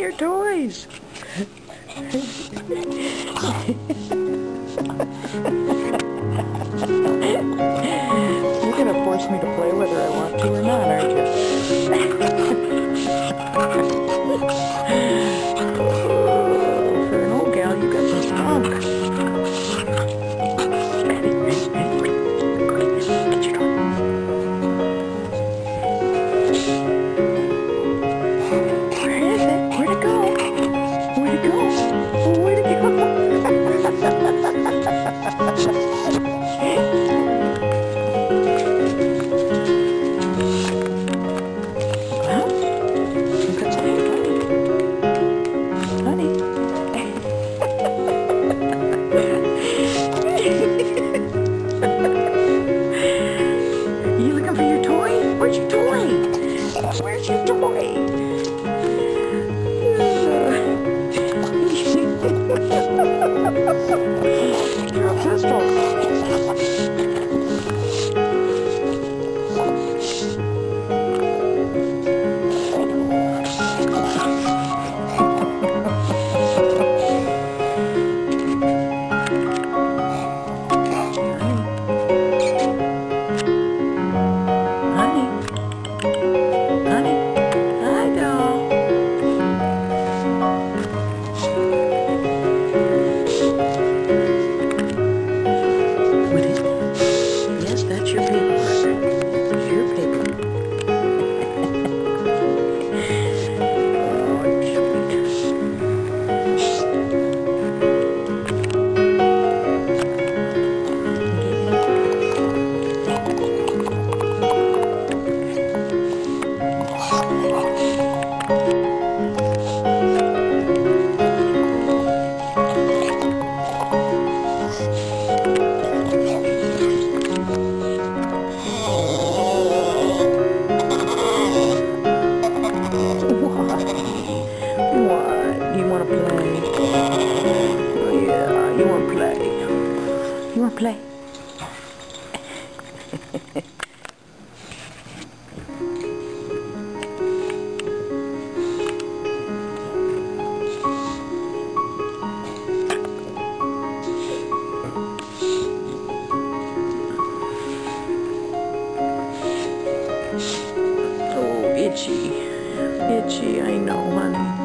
your toys. You're gonna force me to play whether I want to or not, aren't you? Oh, for an old gal, you got some spunk. Get your toy. Where is it? Where'd it go? Where'd it go? Where'd it go? Well, good night, honey. You looking for your toy? Where's your toy? Where's your toy? You're a pistol. That's your paperwork. It's your paper. Oh, you're What? You want to play? Oh, yeah, you want to play. You want to play? Oh, itchy. Itchy, I know, honey.